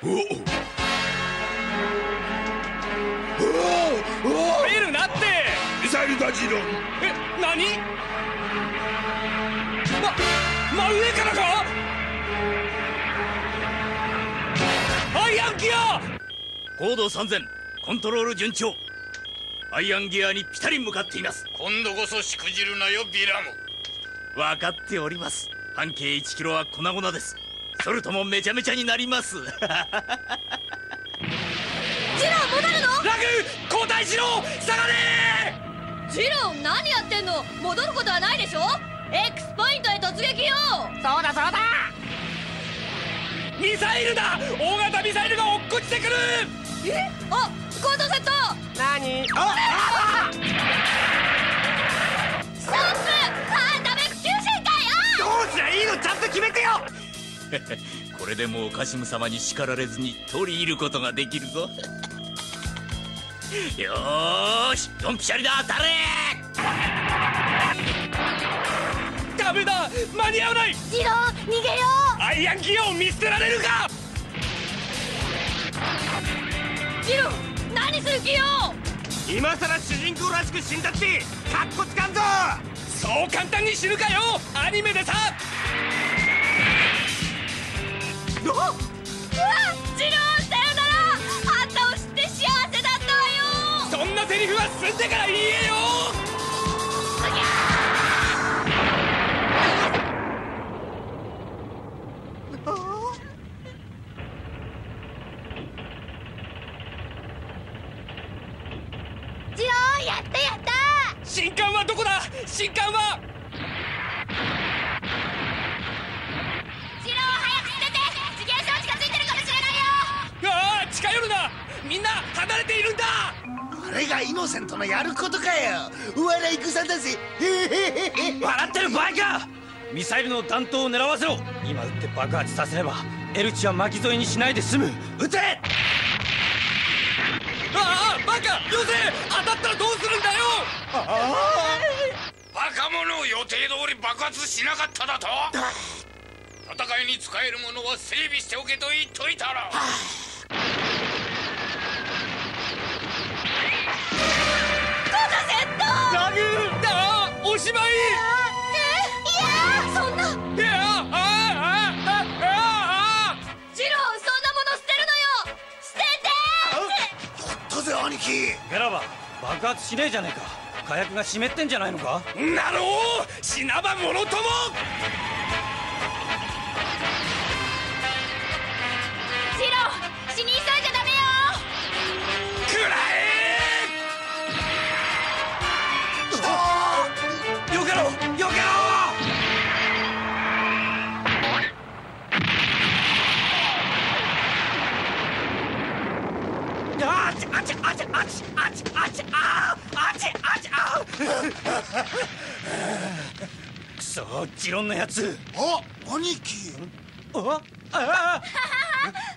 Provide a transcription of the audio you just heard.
見るなって。 ミサイルだジロン。 何？真上からか？アイアンギア。 高度3000、コントロール順調。アイアンギアにピタリ向かっています。 今度こそしくじるなよビラム。 分かっております。半径1キロは粉々です。ソルトもめちゃめちゃになります。 ジロー戻るの？ ラグ交代しろ。下がれ。 ジロー何やってんの？戻ることはないでしょ。 X ポイントへ突撃よ。 そうだそうだ。 ミサイルだ。大型ミサイルが落っこちてくる。 あ、コートセット。 何？ ストップ。ダメ、不謹慎かよ。 どうすりゃいいの？ちゃんと決めてよ。これでもうカシム様に叱られずに取り入ることができるぞ。よーし、ドンピシャリだ。当たれ。 ダメだ、間に合わない。 ジロー逃げよう。 アイアンギアを見捨てられるか。 ジロー何する気よ。 今さら主人公らしく死んだってカッコつかんぞ。 そう簡単に死ぬかよ。アニメでさ。 うわっ、ジローさよなら。あんたを知って幸せだったわよ。 そんなセリフは済んでから言えよ。 ジローやったやった。 新艦はどこだ。新艦は。 ジロー早く捨てて。自撃装置がついてるかもしれないよ。 ああ、近寄るな。みんな離れているんだ。 これがイノセントのやることかよ。笑い草だぜ。 笑ってる場合か。ミサイルの弾頭を狙わせろ。今撃って爆発させればエルチは巻き添えにしないで済む。撃て。 ああ、バカよせ。当たったらどうするんだよ。 バカ者、予定通り爆発しなかっただと。戦いに使えるものは整備しておけと言っといたら。 ラグー。ああ、おしまい。 いやそんな。 いやジローそんなもの捨てるのよ。捨てて。 やったぜ兄貴。 ゲラバ、爆発しねえじゃねえか。火薬が湿ってんじゃないのか。 なろう。死なばものとも。 ジロー死に急いじゃダメよ。 くらえ。 よけろよけろ。あちあちあちあちあちあちああちあちあ。くそ、ジロンのやつ。 あ、兄貴。 ああ。